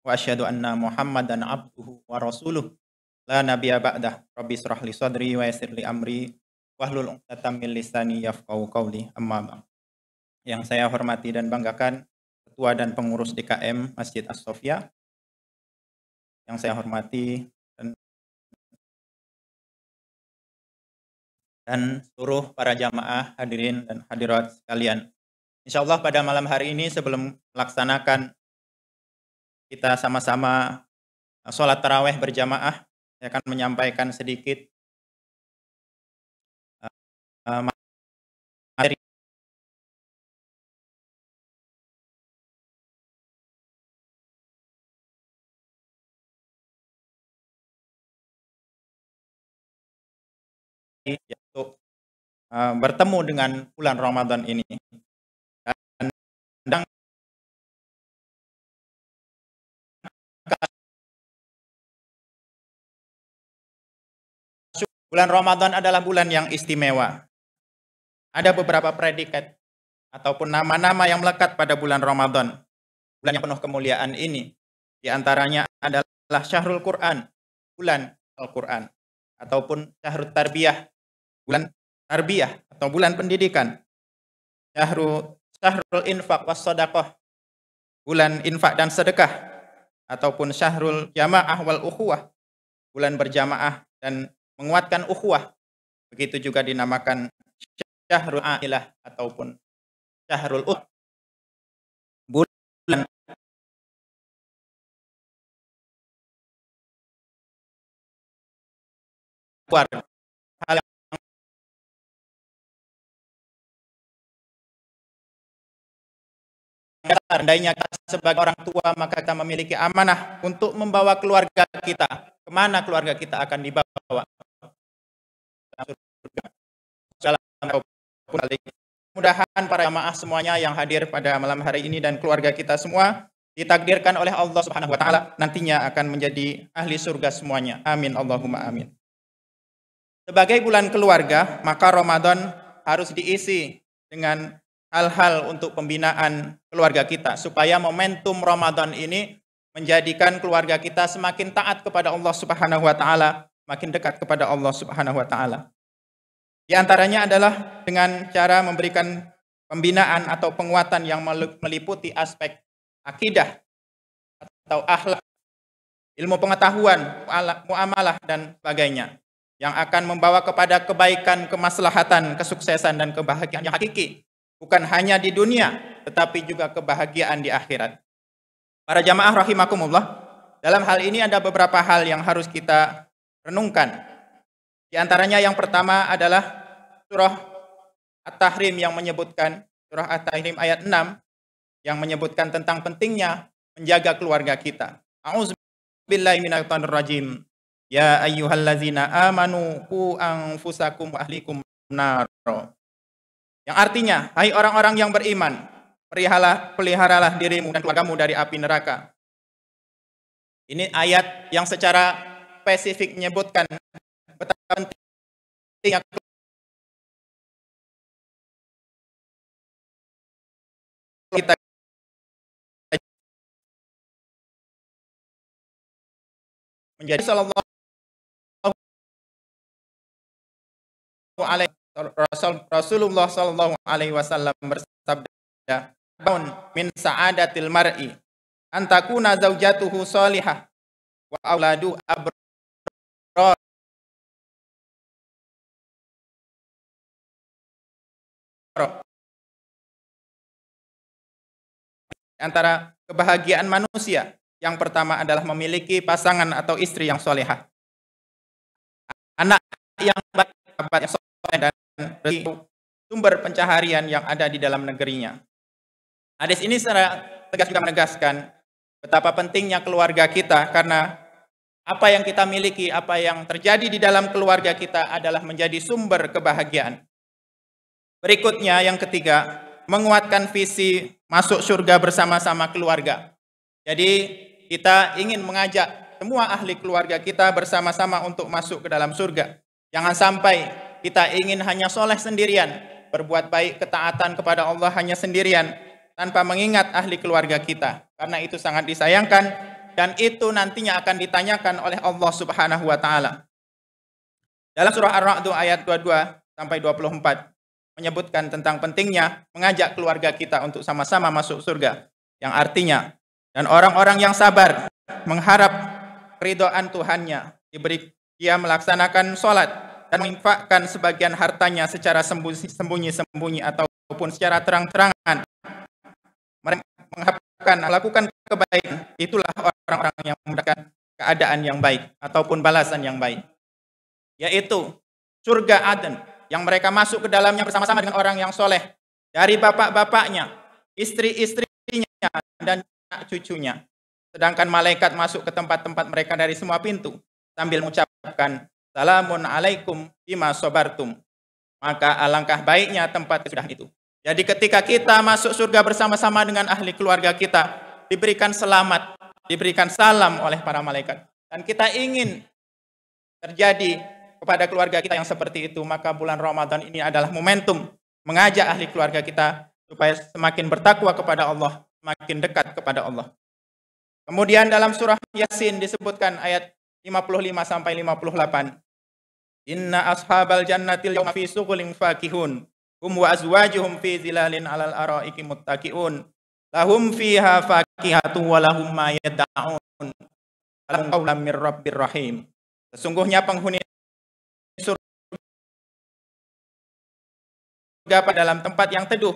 wa asyhadu anna Muhammadan abduhu wa rasuluh la nabiyya ba'dah. Rabbi shrah li sadri wa yassir li amri wahlul 'uqdatam min lisani yafqahu qawli. Amma ba'd. Yang saya hormati dan banggakan Ketua dan Pengurus DKM Masjid As-Sofia, yang saya hormati dan seluruh para jamaah hadirin dan hadirat sekalian. Insyaallah pada malam hari ini sebelum melaksanakan kita sama-sama sholat taraweh berjamaah, saya akan menyampaikan sedikit materi untuk bertemu dengan bulan Ramadan ini. Dan bulan Ramadan adalah bulan yang istimewa. Ada beberapa predikat ataupun nama-nama yang melekat pada bulan Ramadan, bulan yang penuh kemuliaan ini. Di antaranya adalah Syahrul Quran, bulan Al-Quran, ataupun Syahrul Tarbiyah, bulan tarbiyah atau bulan pendidikan. Syahrul infaq was sadaqah, bulan infak dan sedekah, ataupun Syahrul Jamaah wal Ukhuwah, bulan berjamaah dan menguatkan ukhuwah. Begitu juga dinamakan Syahrul Ailah ataupun Syahrul bulan keluarga. Hal yang seandainya kita sebagai orang tua, maka kita memiliki amanah untuk membawa keluarga kita. Kemana keluarga kita akan dibawa? Mudah-mudahan para jamaah semuanya yang hadir pada malam hari ini dan keluarga kita semua ditakdirkan oleh Allah Subhanahu wa taala nantinya akan menjadi ahli surga semuanya. Amin Allahumma amin. Sebagai bulan keluarga, maka Ramadan harus diisi dengan hal-hal untuk pembinaan keluarga kita supaya momentum Ramadan ini menjadikan keluarga kita semakin taat kepada Allah Subhanahu wa taala, makin dekat kepada Allah Subhanahu wa taala. Di antaranya adalah dengan cara memberikan pembinaan atau penguatan yang meliputi aspek akidah atau akhlak, ilmu pengetahuan, muamalah dan sebagainya yang akan membawa kepada kebaikan, kemaslahatan, kesuksesan dan kebahagiaan yang hakiki, bukan hanya di dunia tetapi juga kebahagiaan di akhirat. Para jamaah rahimakumullah, dalam hal ini ada beberapa hal yang harus kita renungkan. Di antaranya yang pertama adalah surah At-Tahrim yang menyebutkan, surah At-Tahrim ayat 6 yang menyebutkan tentang pentingnya menjaga keluarga kita. A'udzubillahi minasyaitonirrajim. Ya ayyuhallazina amanu qu anfusakum wa ahlikum nar. Yang artinya, hai orang-orang yang beriman, peliharalah dirimu dan keluargamu dari api neraka. Ini ayat yang secara spesifik menyebutkan betapa pentingnya kita menjadi sallallahu alaihi Rasulullah sallallahu alaihi wasallam bersabda, min sa'adatil mar'i antakuna zaujatuhu salihah wa auladu abrar. Antara kebahagiaan manusia, yang pertama adalah memiliki pasangan atau istri yang solehah, anak yang baik, yang soleh, dan sumber pencaharian yang ada di dalam negerinya. Hadis ini secara tegas juga menegaskan betapa pentingnya keluarga kita, karena apa yang kita miliki, apa yang terjadi di dalam keluarga kita adalah menjadi sumber kebahagiaan. Berikutnya yang ketiga, menguatkan visi masuk surga bersama-sama keluarga. Jadi kita ingin mengajak semua ahli keluarga kita bersama-sama untuk masuk ke dalam surga. Jangan sampai kita ingin hanya soleh sendirian, berbuat baik, ketaatan kepada Allah hanya sendirian, tanpa mengingat ahli keluarga kita. Karena itu sangat disayangkan dan itu nantinya akan ditanyakan oleh Allah Subhanahu wa taala. Dalam surah Ar-Ra'd ayat 22 sampai 24 menyebutkan tentang pentingnya mengajak keluarga kita untuk sama-sama masuk surga, yang artinya dan orang-orang yang sabar mengharap keridhaan Tuhannya, dia melaksanakan sholat dan menginfakkan sebagian hartanya secara sembunyi-sembunyi ataupun secara terang-terangan. Mereka melakukan kebaikan, itulah orang-orang yang mendapatkan keadaan yang baik ataupun balasan yang baik, yaitu surga Aden yang mereka masuk ke dalamnya bersama-sama dengan orang yang soleh dari bapak-bapaknya, istri-istrinya, dan anak cucunya. Sedangkan malaikat masuk ke tempat-tempat mereka dari semua pintu sambil mengucapkan salamun alaikum bima sobartum. Maka alangkah baiknya tempat sudah itu. Jadi ketika kita masuk surga bersama-sama dengan ahli keluarga kita, diberikan selamat, diberikan salam oleh para malaikat, dan kita ingin terjadi kepada keluarga kita yang seperti itu, maka bulan Ramadan ini adalah momentum mengajak ahli keluarga kita supaya semakin bertakwa kepada Allah, semakin dekat kepada Allah. Kemudian dalam surah Yasin disebutkan ayat 55 sampai 58. Inna ashabal jannatil yawma fi sughulin fakihun hum wa azwajuhum fi zilalin 'alal araiki muttaqiun lahum fiha fakihatu wa lahum ma yad'un lahum qawlan mir rabbir rahim. Sesungguhnya penghuni surga pada dalam tempat yang teduh,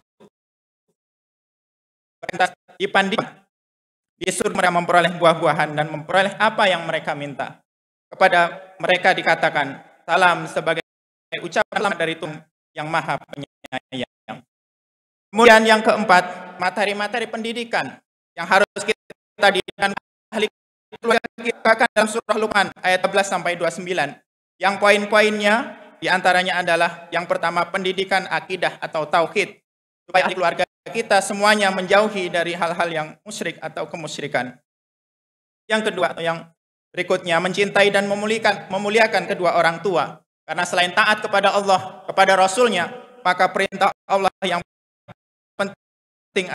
dipandang di surga mereka memperoleh buah-buahan dan memperoleh apa yang mereka minta. Kepada mereka dikatakan salam sebagai ucapan selamat dari Tuhan yang Maha Penyayang. Kemudian yang keempat, materi-materi pendidikan yang harus kita didikan ahli keluarga kita dalam surah Luqman ayat 11 sampai 29. Yang poin-poinnya diantaranya adalah yang pertama pendidikan akidah atau tauhid, supaya ahli keluarga kita semuanya menjauhi dari hal-hal yang musyrik atau kemusyrikan. Yang kedua atau yang berikutnya mencintai dan memuliakan kedua orang tua, karena selain taat kepada Allah, kepada Rasulnya, maka perintah Allah yang penting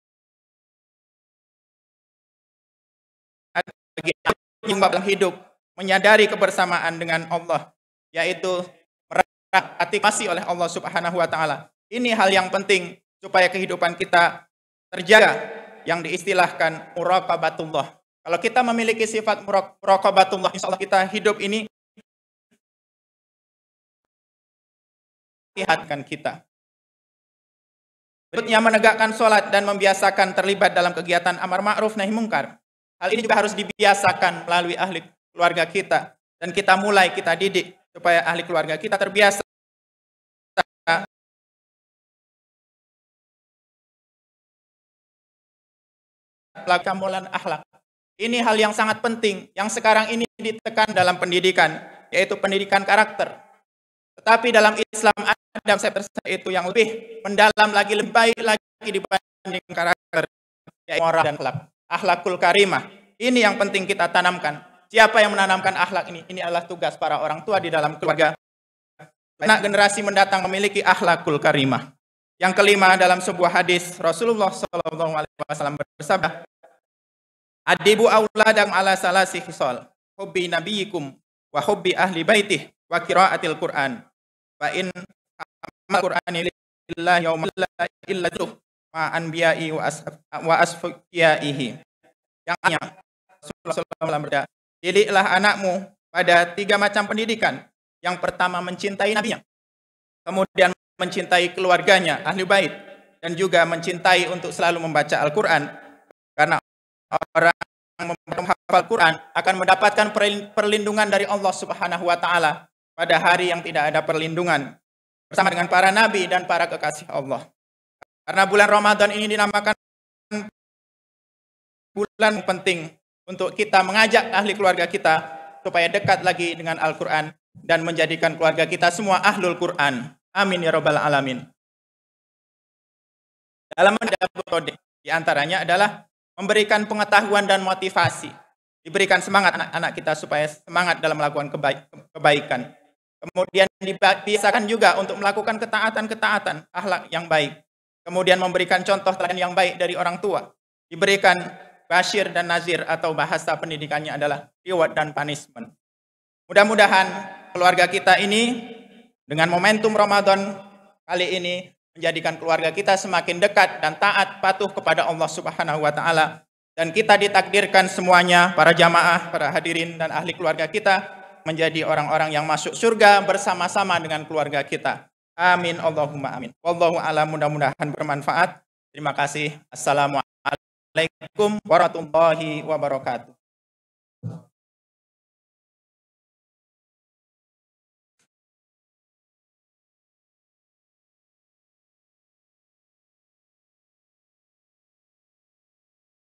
bagi dalam hidup menyadari kebersamaan dengan Allah, yaitu meratifikasi oleh Allah Subhanahu wa taala. Ini hal yang penting supaya kehidupan kita terjaga, yang diistilahkan muraqabatullah. Kalau kita memiliki sifat muraqabatullah, insyaallah kita hidup ini lihatkan kita. Berikutnya menegakkan sholat dan membiasakan terlibat dalam kegiatan amar ma'ruf nahi mungkar. Hal ini juga harus dibiasakan melalui ahli keluarga kita, dan kita didik supaya ahli keluarga kita terbiasa melakukan akhlak. Ini hal yang sangat penting yang sekarang ini ditekan dalam pendidikan, yaitu pendidikan karakter. Tetapi dalam Islam ada konsep itu yang lebih mendalam lagi, lebih baik lagi dibanding karakter, yaitu moral dan akhlak. Akhlakul karimah. Ini yang penting kita tanamkan. Siapa yang menanamkan akhlak ini? Ini adalah tugas para orang tua di dalam keluarga. Anak generasi mendatang memiliki akhlakul karimah. Yang kelima, dalam sebuah hadis Rasulullah SAW bersabda, Adibu auladam ala salasi khisal, hubbi nabiyikum wa hubbi ahli baitih wa qiraatil Qur'an. Fa in amal Qur'ani lillahi yawma la illa ma anbiya'i wa asfiyaihi. Yang artinya Rasulullah SAW bersabda, didiklah anakmu pada 3 macam pendidikan. Yang pertama mencintai nabinya, kemudian mencintai keluarganya, ahli bait, dan juga mencintai untuk selalu membaca Al-Quran. Karena orang yang menghafal Quran akan mendapatkan perlindungan dari Allah Subhanahu wa taala pada hari yang tidak ada perlindungan, bersama dengan para nabi dan para kekasih Allah. Karena bulan Ramadan ini dinamakan bulan penting untuk kita mengajak ahli keluarga kita supaya dekat lagi dengan Al-Quran dan menjadikan keluarga kita semua ahlul Quran. Amin ya rabbal alamin. Dalam metode di antaranya adalah memberikan pengetahuan dan motivasi. Diberikan semangat anak-anak kita supaya semangat dalam melakukan kebaikan. Kemudian dibiasakan juga untuk melakukan ketaatan-ketaatan, akhlak yang baik. Kemudian memberikan contoh teladan yang baik dari orang tua. Diberikan Bashir dan Nazir, atau bahasa pendidikannya adalah reward dan punishment. Mudah-mudahan keluarga kita ini dengan momentum Ramadan kali ini menjadikan keluarga kita semakin dekat dan taat patuh kepada Allah Subhanahu wa taala, dan kita ditakdirkan semuanya, para jamaah, para hadirin dan ahli keluarga kita, menjadi orang-orang yang masuk surga bersama-sama dengan keluarga kita. Amin Allahumma amin. Wallahu a'lam, mudah-mudahan bermanfaat. Terima kasih. Assalamualaikum warahmatullahi wabarakatuh.